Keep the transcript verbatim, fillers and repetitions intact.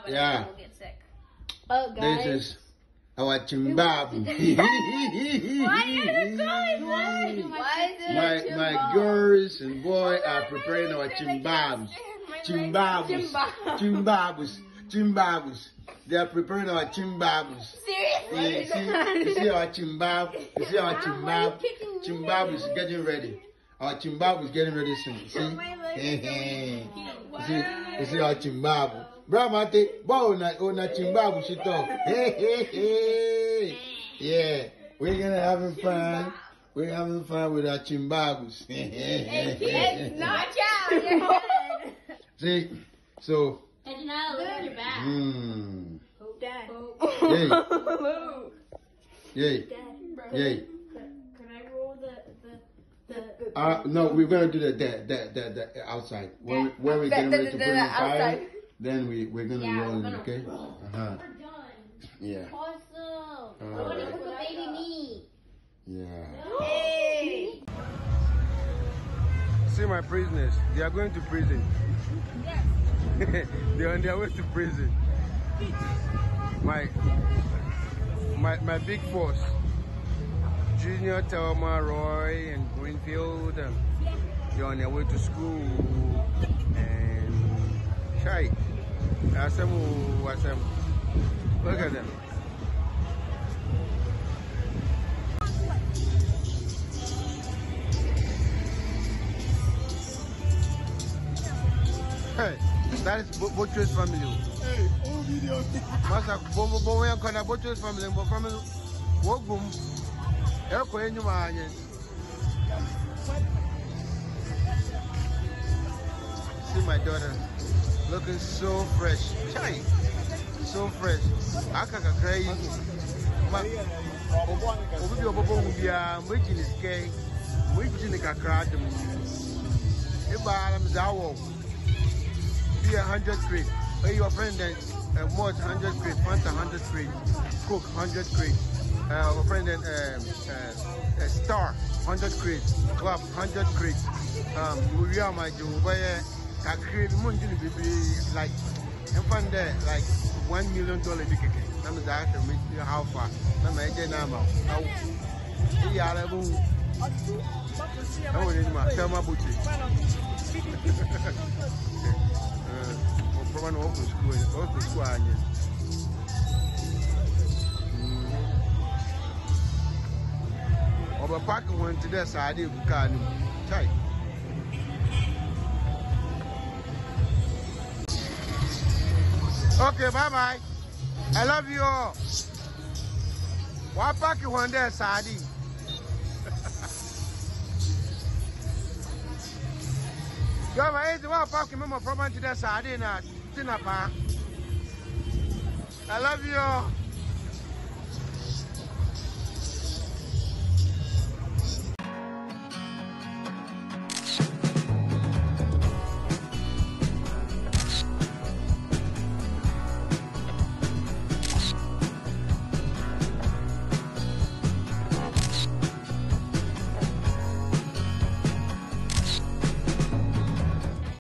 but yeah. we'll get sick. Oh, guys. This is our chimbab. Why you guys? My my girls and boy are preparing our chimbabs. Chimbabs. Chimbabs. Chimbabs. They are preparing our chimbabs. Seriously? Yeah, you, see, you see our chimbab? You see our chimbab? Chimbab is getting ready. Our chimbab is getting ready soon. See? you see, you see our chimbab. Bro, mate, bow na ona chimbab she talk. Hey, hey, hey. Yeah, we're gonna having fun. We're having fun with our chimbabs. It's not child. See, so. And now look at your back. Mmm. Dad. Yay. Yay. Yay. Can I roll the the the? Uh, no, we're gonna do the the the, the, the outside. When, when we're getting ready to put it in fire, then we we're gonna Yeah, roll we're it. gonna Okay. Uh huh. We're done. Yeah. Awesome. All What do you right. cook with baby meat? Yeah. Hey. See my prisoners. They are going to prison. Yes. They're on their way to prison. My my my big force. Junior, Thelma, Roy, and Greenfield. Um, they're on their way to school. And Chai. Asemu, Asem. Look at them. Hey, that is Bocho's family. Hey, all videos. Master, Bobo, Bobo, and Kona Bocho's family, but family. Walk boom. Elko, and you are. See my daughter looking so fresh. Chai. So fresh. I can't cry. Obi Obo will be a making his cake. Making a crack. If I am Zawo. Be a hundred crate. Hey, your friend then uh, Malt hundred crate, Fanta hundred crate, Coke hundred crate. Uh, our friend then um, uh, uh, Star hundred crate, Club hundred crate. Um, we are my job. But uh, crate, money be like, and find there like one million dollar big cake. I'm the actor. Make you how far? I'm a dead number. How? Yeah, I will. I will need my tell my booty. From an open school, open school, or a pack went to their side of the car. Tight. Okay, bye bye. I love you all. What pack you want there, Sadi? Yo, my age, what pack you remember from to their side? I love you all.